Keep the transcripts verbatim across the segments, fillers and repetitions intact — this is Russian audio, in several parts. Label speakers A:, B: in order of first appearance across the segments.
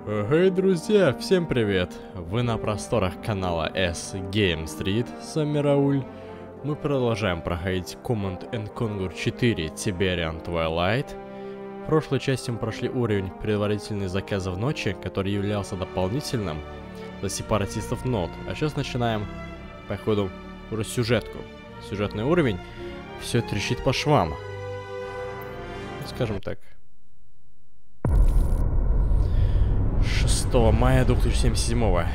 A: Эй, друзья, всем привет! Вы на просторах канала S-Game Street, с вами Рауль. Мы продолжаем проходить Command and Conquer четыре Tiberian Twilight. В прошлой части мы прошли уровень предварительный заказа в ночи, который являлся дополнительным для сепаратистов нод. А сейчас начинаем, походу, уже сюжетку. Сюжетный уровень. Все это трещит по швам. Скажем так. шестого мая две тысячи семьдесят седьмого.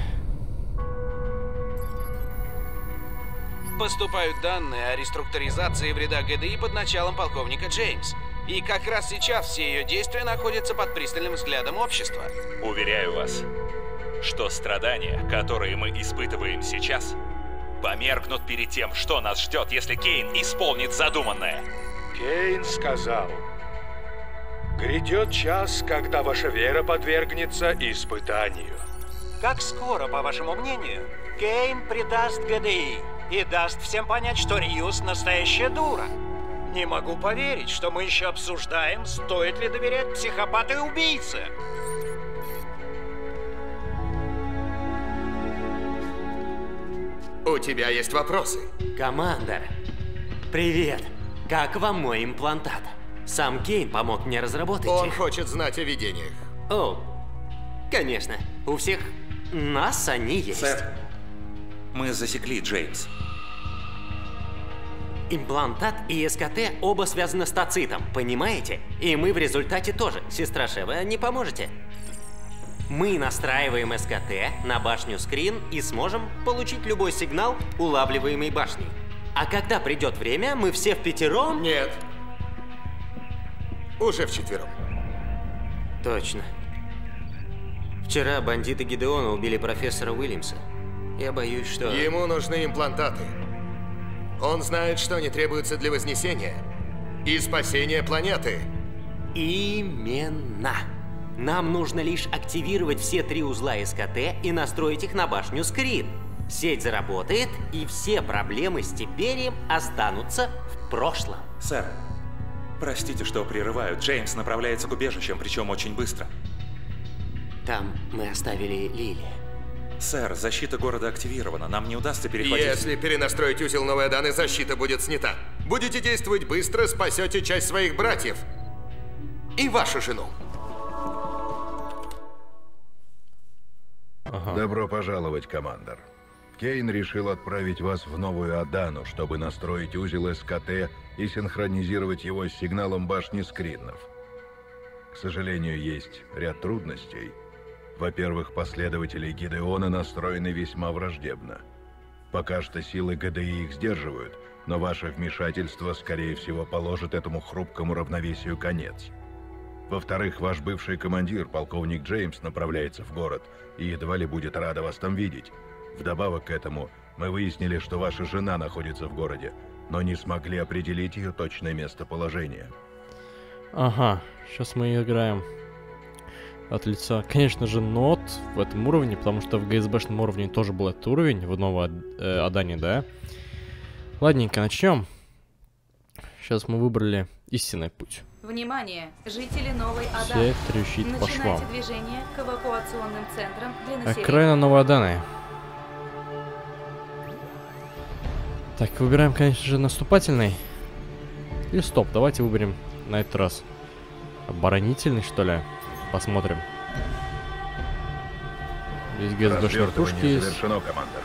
B: Поступают данные о реструктуризации в рядах ГДИ под началом полковника Джеймс. И как раз сейчас все ее действия находятся под пристальным взглядом общества.
C: Уверяю вас, что страдания, которые мы испытываем сейчас, померкнут перед тем, что нас ждет, если Кейн исполнит задуманное.
D: Кейн сказал: грядет час, когда ваша вера подвергнется испытанию.
E: Как скоро, по вашему мнению, Кейн предаст ГДИ и даст всем понять, что Риус настоящая дура? Не могу поверить, что мы еще обсуждаем, стоит ли доверять психопату и убийце.
F: У тебя есть вопросы?
G: Командор, привет. Как вам мой имплантат? Сам Кейн помог мне разработать
F: Он
G: их.
F: хочет знать о видениях.
G: О, конечно. У всех нас они есть.
C: Сэр, мы засекли Джеймс.
G: Имплантат и СКТ оба связаны с тацитом, понимаете? И мы в результате тоже. Сестра Шева, не поможете? Мы настраиваем СКТ на башню скрин и сможем получить любой сигнал, улавливаемый башней. А когда придет время, мы все впятером...
F: Нет. Уже вчетвером.
G: Точно. Вчера бандиты Гидеона убили профессора Уильямса. Я боюсь, что...
F: Ему нужны имплантаты. Он знает, что они требуются для вознесения и спасения планеты.
G: Именно. Нам нужно лишь активировать все три узла СКТ и настроить их на башню скрин. Сеть заработает, и все проблемы с Тиберием останутся в прошлом.
C: Сэр, простите, что прерываю. Джеймс направляется к убежищам, причем очень быстро.
G: Там мы оставили Лили.
C: Сэр, защита города активирована. Нам не удастся перехватить...
F: Если перенастроить узел Новой Аданы, защита будет снята. Будете действовать быстро, спасете часть своих братьев. И вашу жену.
A: Ага.
H: Добро пожаловать, командор. Кейн решил отправить вас в Новую Адану, чтобы настроить узел СКТ и синхронизировать его с сигналом башни скринов. К сожалению, есть ряд трудностей. Во-первых, последователи Гидеона настроены весьма враждебно. Пока что силы ГДИ их сдерживают, но ваше вмешательство, скорее всего, положит этому хрупкому равновесию конец. Во-вторых, ваш бывший командир, полковник Джеймс, направляется в город и едва ли будет рада вас там видеть. Вдобавок к этому, мы выяснили, что ваша жена находится в городе, но не смогли определить ее точное местоположение.
A: Ага, сейчас мы играем от лица, конечно же, нот в этом уровне, потому что в ГСБшном уровне тоже был этот уровень, в Новой э, Адане, да? Ладненько, начнем. Сейчас мы выбрали истинный путь.
I: Внимание, жители Новой Аданы.
A: Все трещит по швам.
I: Начинайте движение к эвакуационным центрам для населения.
A: Окраина Новой Аданы. Так, выбираем, конечно же, наступательный. Или стоп, давайте выберем на этот раз оборонительный, что ли. Посмотрим. Здесь ГСБшные пушки есть.
H: Завершено, командор.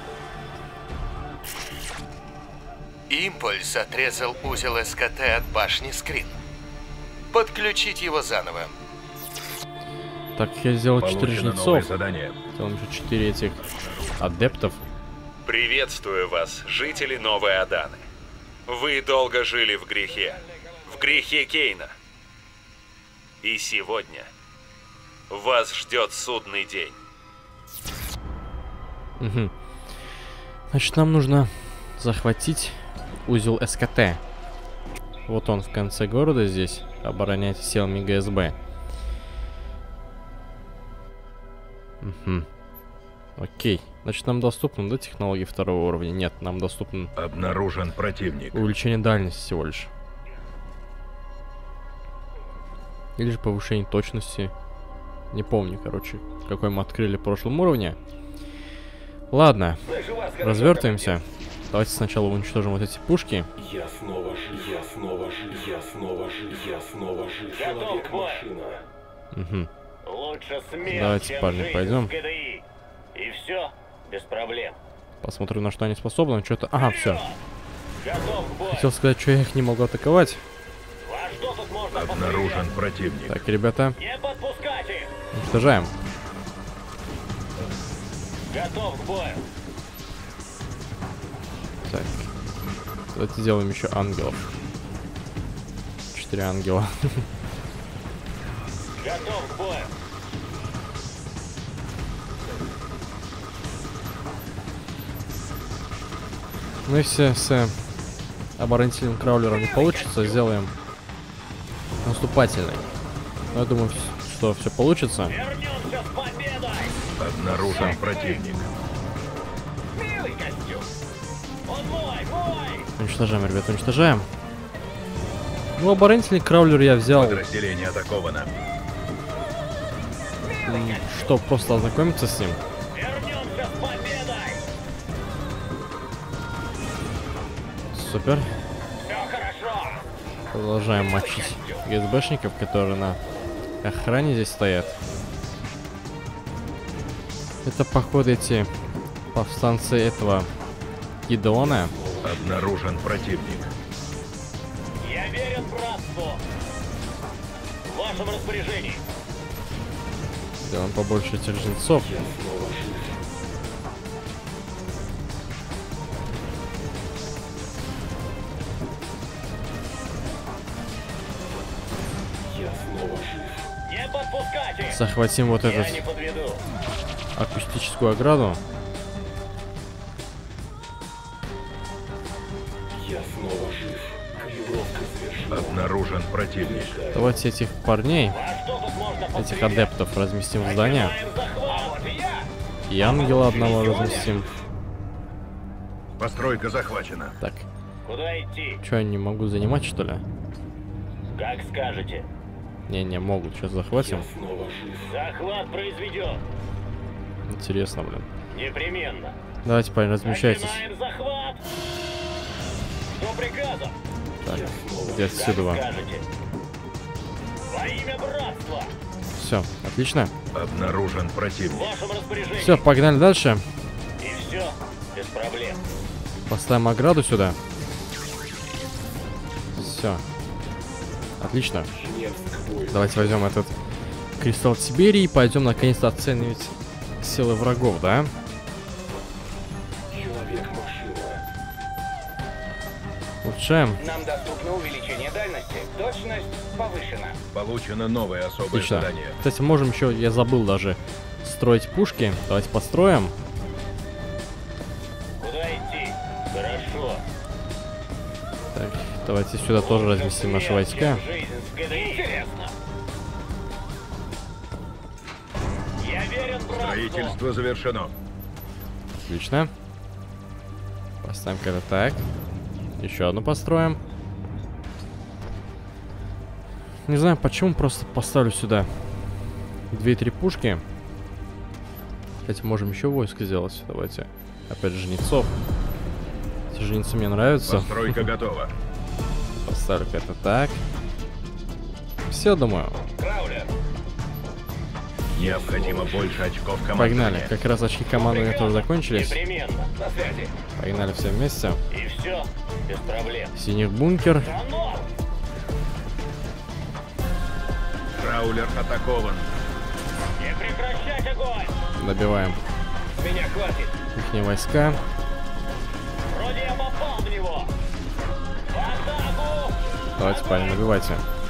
F: Импульс отрезал узел СКТ от башни скрин. Подключить его заново.
A: Так, я сделал четыре
H: Получено новое
A: жнецов.
H: задание.
A: Сделал еще четыре этих адептов.
C: Приветствую вас, жители Новой Аданы. Вы долго жили в грехе. В грехе Кейна. И сегодня вас ждет судный день.
A: Угу. Значит, нам нужно захватить узел СКТ. Вот он в конце города здесь. Обороняйте силами ГСБ. Угу. Окей. Значит, нам доступны, да, технологии второго уровня? Нет, нам доступно...
H: Обнаружен противник.
A: Увеличение дальности всего лишь. Или же повышение точности. Не помню, короче, какой мы открыли в прошлом уровне. Ладно, развертываемся. Давайте сначала уничтожим вот эти пушки.
J: Я снова жив, я снова жив, я снова жив, я снова жив. Человек-машина.
A: Угу.
K: Лучше смерть,
A: Давайте,
K: чем
A: парни,
K: жизнь
A: пойдем.
K: в ГДИ. И все, без проблем.
A: Посмотрим, на что они способны. Что-то. Ага, все.
K: Готов к бою.
A: Хотел сказать, что я их не могу атаковать.
K: Во что тут можно
H: Обнаружен противник.
A: Так, ребята,
K: Не подпускать их!
A: уничтожаем.
K: Готов к бою.
A: Так. Давайте сделаем еще ангелов. Четыре ангела.
K: Готов к бою.
A: Ну, если с оборонительным краулером не получится, сделаем наступательный. Но я думаю, что все получится.
K: Вернемся с победой!
H: Обнаружен противник.
K: Милый костюм! Он мой, мой!
A: Уничтожаем, ребята, уничтожаем. Ну, оборонительный краулер я взял.
H: Подразделение атаковано.
A: Что, просто ознакомиться с ним.
K: Вернемся с победой!
A: Супер.
K: Все хорошо!
A: Продолжаем мочить ГСБшников, которые на охране здесь стоят. Это, походу, эти повстанцы этого Гидеона.
H: Обнаружен противник.
K: Я верен братству! В вашем распоряжении!
A: Сделаем побольше этих жнецов.
K: Не подпускать их!
A: Захватим вот
K: Я
A: эту
K: не подведу!
A: акустическую ограду.
J: Я снова жив. Калибровка завершена.
H: Обнаружен противник.
A: Давайте этих парней,
K: Во что тут можно
A: этих
K: пострелять?
A: адептов разместим в здании.
K: Начинаем захват! А вот и я!
A: И ангела одного разместим.
H: Постройка захвачена.
A: Так,
K: Куда идти?
A: что, они не могут занимать, что ли?
K: Как скажете.
A: Не-не, могут. Сейчас захватим.
J: Снова жив.
K: Захват произведен.
A: Интересно, блин.
K: Непременно.
A: Давайте, парень, размещайтесь.
K: Начинаем захват! Что приказом?
A: Так, где отсюда вам?
K: Скажете. Во имя братства!
A: Все, отлично.
H: Обнаружен
K: В
H: противник.
K: вашем распоряжении!
A: Все, погнали дальше.
K: И все, без проблем.
A: Поставим ограду сюда. Все. Отлично. Давайте возьмем этот кристалл Тиберии и пойдем наконец-то оценивать силы врагов, да?
J: Человек-машина.
A: Улучшаем.
L: Нам доступно увеличение дальности. Точность повышена.
H: Получено новое особое
A: Отлично.
H: задание.
A: Кстати, можем еще, я забыл даже, строить пушки. Давайте построим.
K: Куда идти? Хорошо.
A: Так, давайте сюда тоже разместим наши войска.
K: Жизнь в ГДИ. Интересно. Я верен братству.
H: Строительство завершено.
A: Отлично. Поставим как-то так. Еще одну построим. Не знаю, почему, просто поставлю сюда две-три пушки. Хотя можем еще войско сделать. Давайте. Опять же, жнецов. Эти жнецы мне нравятся.
H: Постройка готова.
A: Поставлю как-то так. Все, думаю.
K: Краулер.
H: Необходимо больше очков команды.
A: Погнали. Как раз очки командования тоже закончились.
K: Непременно. На связи.
A: Погнали все вместе.
K: И все, без проблем.
A: Синих бункер.
K: Оно!
H: Краулер атакован.
K: Не прекращать огонь!
A: Добиваем
K: Меня хватит.
A: их войска.
K: Вроде я попал в него. В атаку!
A: Давайте, парень, набивайте.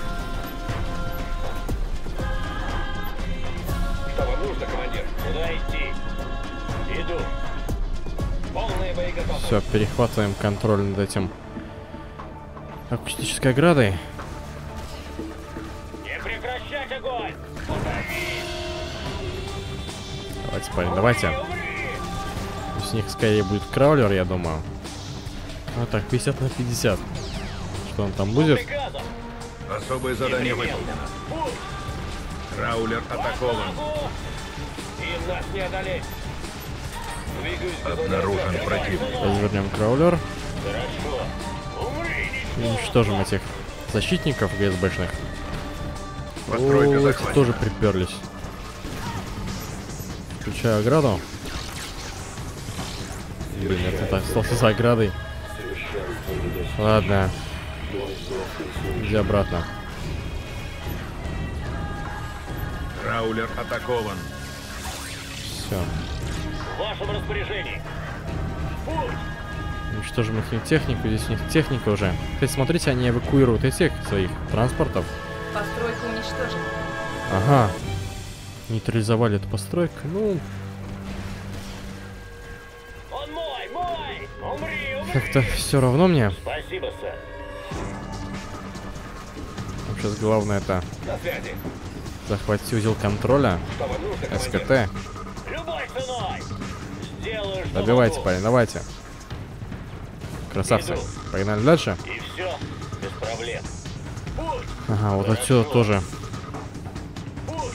K: Что вам нужно, командир? Куда идти? Иду. Полная боеготовность.
A: Все, перехватываем контроль над этим акустической оградой.
K: Не прекращать огонь!
A: Давайте, парень, давайте. С них скорее будет краулер, я думаю. Вот так, пятьдесят на пятьдесят. Что он там будет?
H: Особое задание выполнено. Краулер атакован.
K: Им нас не одолеть. Двигаюсь.
H: Обнаружен противник.
A: Развернем краулер.
K: Хорошо. Умри,
A: И уничтожим этих защитников ГСБшных.
H: Постройка
A: О, эти
H: захвачена.
A: тоже приперлись. Включаю ограду. Блин, это так остался за оградой. Ладно. Иди обратно.
H: Краулер атакован.
A: Все.
K: в вашем распоряжении. Путь!
A: Уничтожим их технику. Здесь у них техника уже. Кстати, смотрите, они эвакуируют этих своих транспортов.
I: Постройка уничтожена.
A: Ага. Нейтрализовали эту постройку. Ну,
K: Он мой, мой! Умри, умри!
A: как-то все равно мне.
K: Спасибо, сэр.
A: Нам сейчас главное это
K: На связи.
A: захватить узел контроля.
K: Что вам нужно, командир?
A: СКТ.
K: Любой ценой! Сделаю, что
A: Добивайте,
K: могу.
A: парень, давайте. Красавцы. Погнали дальше.
K: И все, без проблем. Путь!
A: Ага, вот отсюда тоже
K: Путь!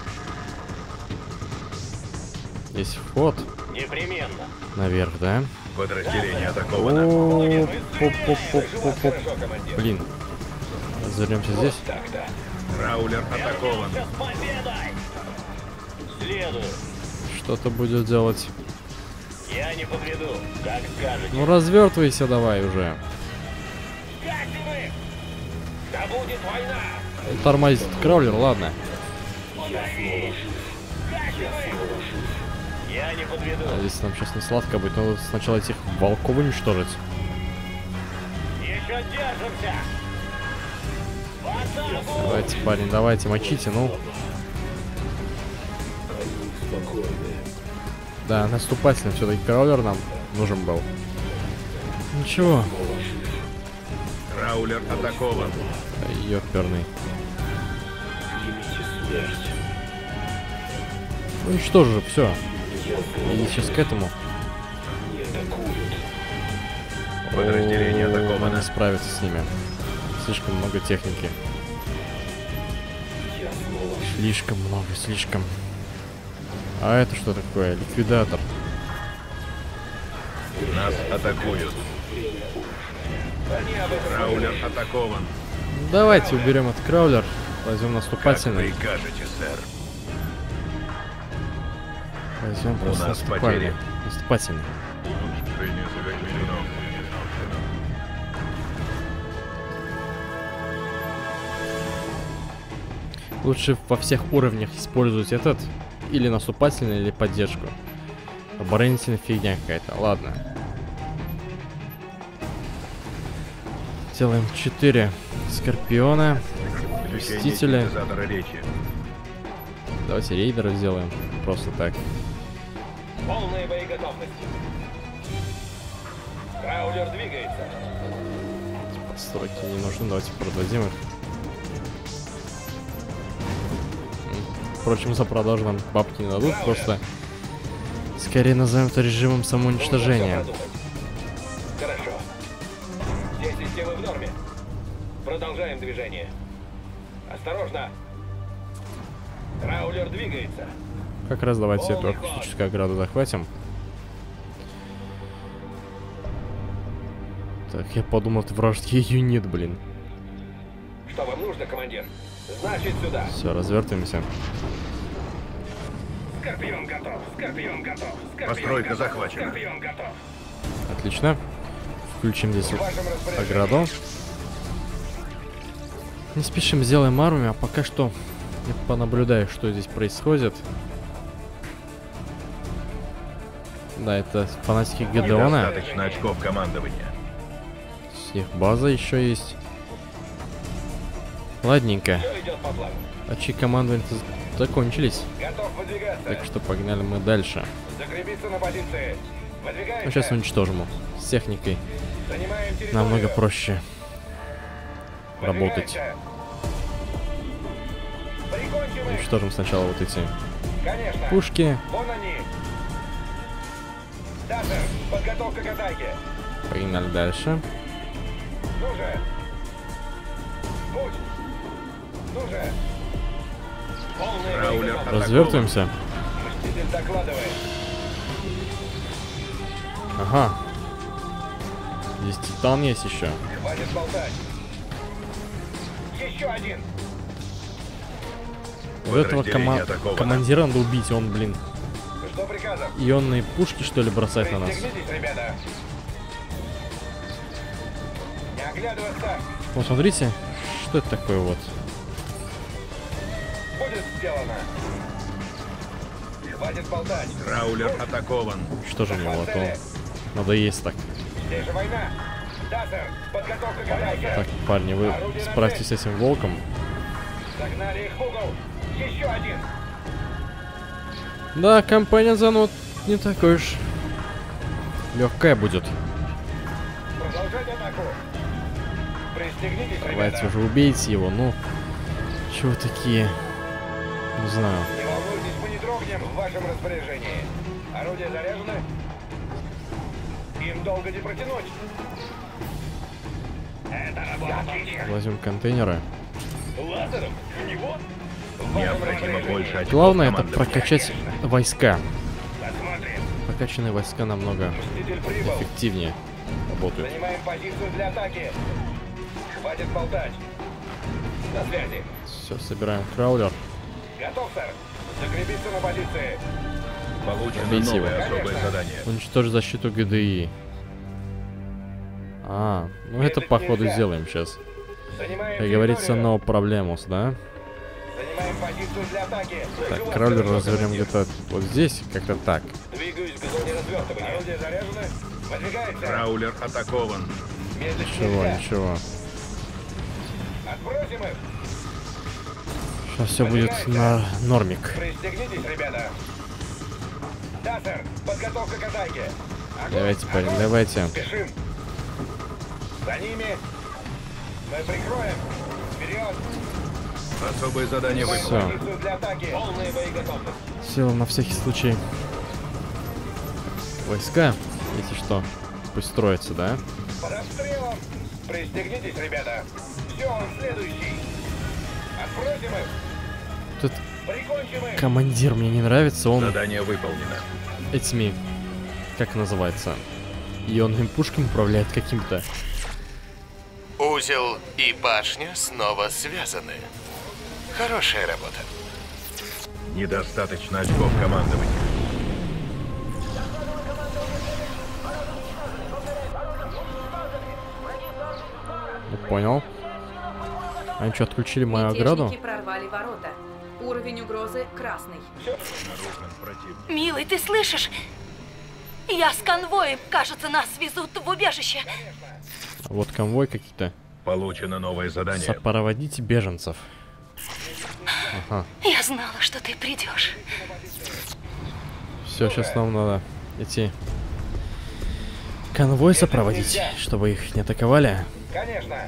A: есть вход
K: Непременно.
A: наверх, да?
H: Подразделение атаковано.
A: О, поп-поп-поп-поп-поп. Блин. Развернемся здесь.
K: Так-то.
H: Краулер атакован.
K: С победой! Следую.
A: Что-то будет делать.
K: Я не подведу, как скажете.
A: Ну развертывайся давай уже.
K: Как вы? Да будет война!
A: Тормозит краулер, ладно.
K: Удари! Как вы? Я не подведу.
A: А здесь нам сейчас не сладко будет. Надо сначала этих волков уничтожить.
K: Еще держимся! В атаку!
A: Давайте, парень, давайте, мочите, ну. Да, наступательно все-таки краулер нам нужен был. Ничего.
H: Краулер атакован.
A: Ёперный. Уничтожи, все. И сейчас к этому.
H: Подразделение
A: О,
H: атаковано.
A: не справиться с ними. Слишком много техники. Слишком много, слишком. А это что такое? Ликвидатор.
H: Нас атакуют. Краулер атакован.
A: Давайте уберем этот краулер. Возьмем
H: Как
A: наступательный.
H: прикажете, сэр.
A: Возьмем
H: У
A: просто
H: нас
A: наступальный.
H: потери.
A: Наступательный.
H: Улучшение завершено.
A: Лучше во всех уровнях использовать этот. Или наступательный, или поддержку. Оборонительная фигня какая-то. Ладно. Делаем четыре скорпиона. Мстители.
H: Синтезатора речи.
A: Давайте рейдера сделаем. Просто так.
K: Полная боеготовность. Краулер двигается.
A: Постройки не нужны. Давайте продадим их. Впрочем, за продажу нам бабки не дадут. Просто скорее назовем это режимом самоуничтожения.
K: Хорошо. Все системы в норме. Продолжаем движение. Осторожно. Краулер двигается.
A: Как раз давайте эту акустическую ограду захватим. Так, я подумал, это вражеский юнит, блин.
K: Что вам нужно, командир? Значит, сюда.
A: Все, развертываемся.
K: Скорпион готов. Скорпион готов. Скорпион
H: Постройка
K: готов.
H: захвачена.
K: Скорпион готов.
A: Отлично. Включим здесь
K: В вашем распоряжении.
A: ограду. Не спешим, сделаем армию, а пока что я понаблюдаю, что здесь происходит. Да, это фанатики Гедеона.
H: Недостаточно очков командования.
A: Их база еще есть. Ладненько.
K: Все идет по плану.
A: Очки командования закончились.
K: Готов выдвигаться.
A: Так что погнали мы дальше.
K: Закрепиться на позиции. Выдвигаемся.
A: Ну, сейчас уничтожим его. С техникой
K: Занимаем территорию.
A: намного проще работать.
K: Выдвигаемся. Прикончим их.
A: Уничтожим сначала вот эти
K: Конечно.
A: пушки.
K: Вон они. Да, сэр. Подготовка к атаке.
A: Погнали дальше.
K: Ну же. Путь. Ну же.
A: Развертываемся.
K: Мститель докладывает.
A: Ага. Здесь Титан есть еще.
K: Хватит болтать. Еще один.
A: Вот этого кома командира надо убить, он, блин,
K: Что приказом?
A: ионные пушки, что ли, бросает на нас.
K: Пристегнитесь, ребята. Не оглядываться.
A: Вот смотрите, что это такое вот.
K: Будет сделано. Хватит болтать.
H: Краулер атакован.
A: Что же у него, а то надо есть так.
K: Здесь же война. Да, сэр. Подготовка готова.
A: Так, парни, вы справьтесь с этим волком.
K: Загнали их в угол. Еще один.
A: Да, компания зануд не такой уж легкая будет.
K: Продолжать атаку. Пристегнитесь,
A: Давайте
K: ребята.
A: уже убейте его, ну. Чего такие? Не знаю.
K: Не волнуйтесь, мы не дрогнем в вашем распоряжении. Орудия заряжены. Им долго не протянуть. Это работает.
A: Возьмем контейнеры.
K: Лазером? В него?
H: Необходимо больше очков
A: Главное это
H: командования.
A: прокачать войска.
K: Посмотрим.
A: Прокачанные войска намного
K: Мститель прибыл.
A: эффективнее работают.
K: Занимаем позицию для атаки. Хватит болтать. На связи.
A: Все, собираем краулер.
K: Готов, сэр. Закрепиться на позиции.
H: Получено
A: Убейте его.
H: новое особое задание.
A: Уничтожить защиту ГДИ. А, ну это походу сделаем сейчас.
K: Занимаем
A: Как говорится,
K: территорию.
A: no проблемус, да?
K: Занимаем позицию для атаки.
A: Так, краулер развернем где-то вот здесь, как-то так.
K: Двигаюсь к зоне развертывания. Орудия заряжены. Выдвигается.
H: Краулер атакован.
K: Медлить
A: Ничего,
K: нельзя.
A: ничего.
K: Отбросим их.
A: Сейчас все будет на нормик.
K: Пристегнитесь, ребята. Да, сэр. Подготовка к атаке. Огонь,
A: Давайте, парень,
K: огонь.
A: давайте.
K: Спешим. За ними. Мы прикроем. Вперед.
H: Особое задание
A: Всё.
H: выполнено.
K: Позицию для атаки. Полная боеготовность.
A: Села на всякий случай. Войска, если что, пусть строятся, да?
K: Под обстрелом. Пристегнитесь, ребята. Все, он следующий. Отбросим их.
A: Тут
K: Прикончим их.
A: командир мне не нравится, он
H: Задание выполнено.
A: этими, как называется, ионными пушками управляет каким-то.
F: Узел и башня снова связаны. Хорошая работа.
H: Недостаточно очков командования.
A: Не понял. Они что, отключили мою ограду?
I: Мятежники прорвали ворота. Уровень угрозы красный.
M: Милый, ты слышишь? Я с конвоем. Кажется, нас везут в убежище.
A: Вот конвой какие-то.
H: Получено новое задание.
A: Сопроводите беженцев. Ага.
M: Я знала, что ты придешь.
A: Все, сейчас нам надо идти конвой сопроводить, чтобы их не атаковали.
K: Конечно.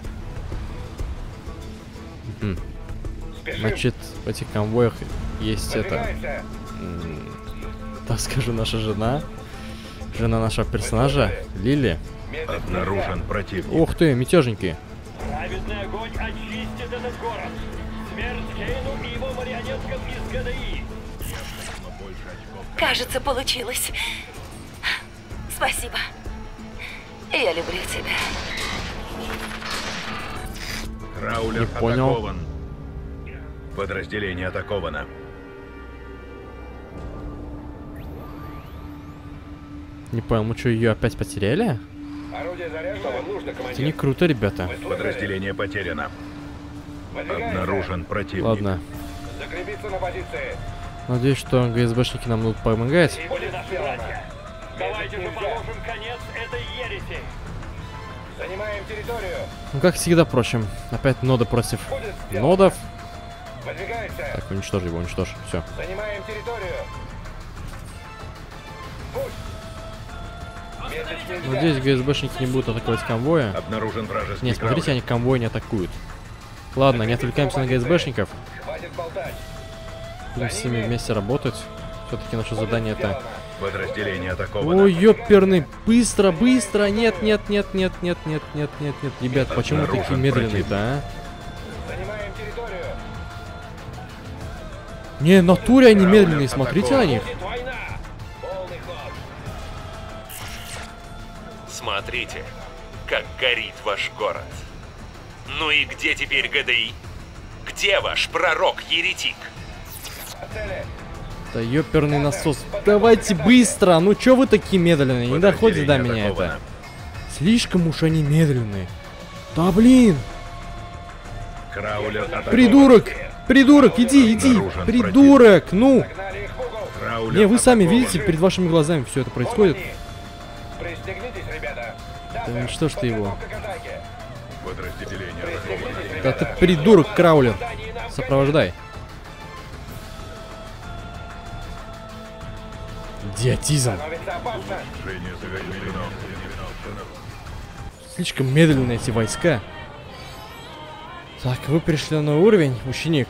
A: Мгм. Значит, в этих конвоях есть это,
K: Выдвигайся.
A: м, так скажу, наша жена, жена нашего персонажа, Лили.
H: Обнаружен противник.
A: Ух ты, мятежники.
K: Праведный огонь очистит этот город. Смерть Кейну и его марионеткам из ГДИ.
M: Кажется, получилось. Спасибо. Я люблю тебя.
H: Краулер
A: Не понял.
H: атакован. Подразделение атаковано.
A: Не понял, мы что, ее опять потеряли?
K: Орудие заряжено. Что вам нужно,
A: Это
K: командир?
A: не круто, ребята.
H: Подразделение потеряно.
K: Выдвигайся.
H: Обнаружен противник.
A: Ладно.
K: Закрепиться на позиции.
A: Надеюсь, что ГСБшники нам будут помогать.
K: Будет сделано. Давайте же положим конец этой ереси. Занимаем территорию.
A: Ну, как всегда, впрочем. Опять нода против нодов.
K: Выдвигайся.
A: Так, уничтожь его, уничтожь. Все.
K: Занимаем территорию. Пусть. Медлить нельзя.
A: Надеюсь, ГСБшники не будут атаковать конвоя.
H: Обнаружен вражеский
A: Не, смотрите,
H: краулер.
A: они конвой не атакуют. Ладно, не отвлекаемся на ГСБшников.
K: Хватит болтать.
A: Будем с ними вместе работать. Все-таки наше задание это...
H: Подразделение атаковано.
A: Ой, ёперный, быстро, быстро, нет, нет, нет, нет, нет, нет, нет, нет, нет, ребят, почему
H: Обнаружен
A: такие медленные-то, а?
K: Занимаем территорию.
A: Не, в натуре они медленные, смотрите на них.
C: Смотрите, как горит ваш город. Ну и где теперь ГДИ? Где ваш пророк-еретик?
A: Да ёперный насос. Давайте быстро. Ну чё вы такие медленные? Не доходит до меня это. Слишком уж они медленные. Да блин. Придурок! Придурок, иди, иди! Придурок! Ну! Не, вы сами видите, перед вашими глазами все это происходит. Да что ж ты его? Да ты придурок, Краулер. Сопровождай. Идиотизм. Слишком медленные эти войска. Так, вы пришли на новый уровень, ученик.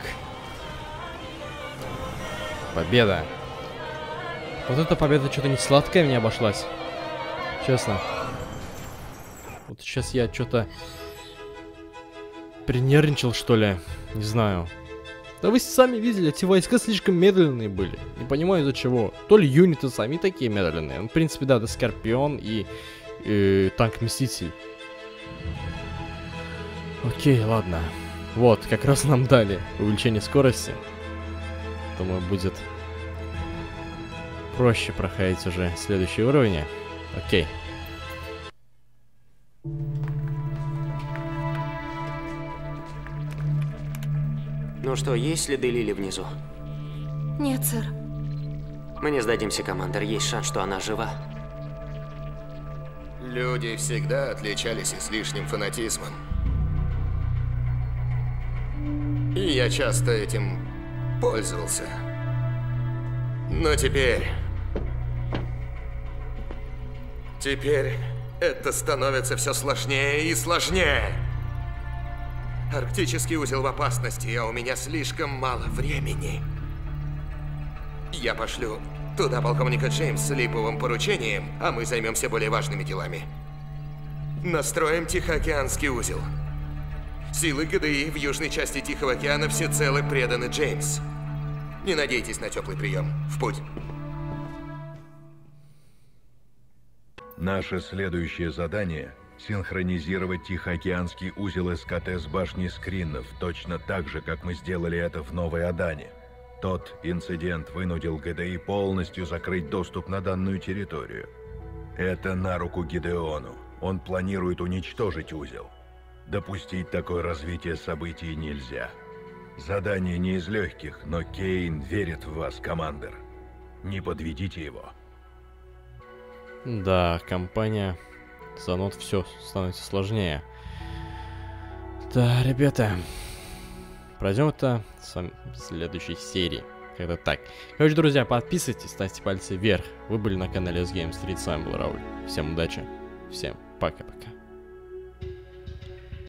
A: Победа. Вот эта победа что-то не сладкая мне обошлась. Честно. Вот сейчас я что-то принервничал, что ли. Не знаю. Да вы сами видели, эти войска слишком медленные были. Не понимаю из-за чего. То ли юниты сами такие медленные. Ну, в принципе, да, это Скорпион и, и танк-мститель. Окей, ладно. Вот, как раз нам дали увеличение скорости. Думаю, будет проще проходить уже следующие уровни. Окей.
G: Ну что, есть следы Лили внизу?
M: Нет, сэр.
G: Мы не сдадимся, командир. Есть шанс, что она жива.
F: Люди всегда отличались излишним фанатизмом. И я часто этим пользовался. Но теперь... Теперь это становится все сложнее и сложнее. Арктический узел в опасности, а у меня слишком мало времени. Я пошлю туда полковника Джеймс с липовым поручением, а мы займемся более важными делами. Настроим Тихоокеанский узел. Силы ГДИ в южной части Тихого океана всецело преданы Джеймс. Не надейтесь на теплый прием. В путь.
H: Наше следующее задание — синхронизировать Тихоокеанский узел СКТ с башней скринов, точно так же, как мы сделали это в Новой Адане. Тот инцидент вынудил ГДИ полностью закрыть доступ на данную территорию. Это на руку Гидеону. Он планирует уничтожить узел. Допустить такое развитие событий нельзя. Задание не из легких, но Кейн верит в вас, командир. Не подведите его.
A: Да, компания за нот все становится сложнее. Да, ребята, пройдем это с вами в следующей серии. Когда так. Короче, друзья, подписывайтесь, ставьте пальцы вверх. Вы были на канале эс Геймс Стрит, с вами был Рауль. Всем удачи, всем пока-пока.